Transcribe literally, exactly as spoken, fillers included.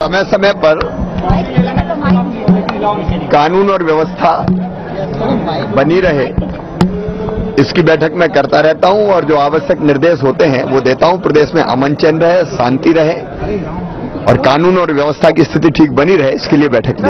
समय समय पर कानून और व्यवस्था बनी रहे, इसकी बैठक मैं करता रहता हूं और जो आवश्यक निर्देश होते हैं वो देता हूं। प्रदेश में अमन चैन रहे, शांति रहे और कानून और व्यवस्था की स्थिति ठीक बनी रहे, इसके लिए बैठक